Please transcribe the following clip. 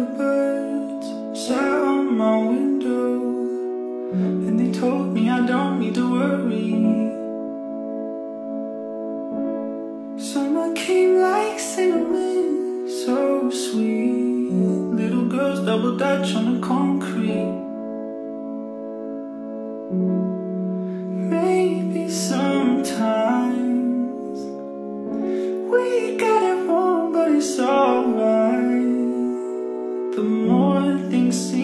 the birds sat on my window, and they told me I don't need to worry. Summer came like cinnamon, so sweet. Little girls double dutch on the concrete. Maybe sometimes we got it wrong, but it's alright. The more things seem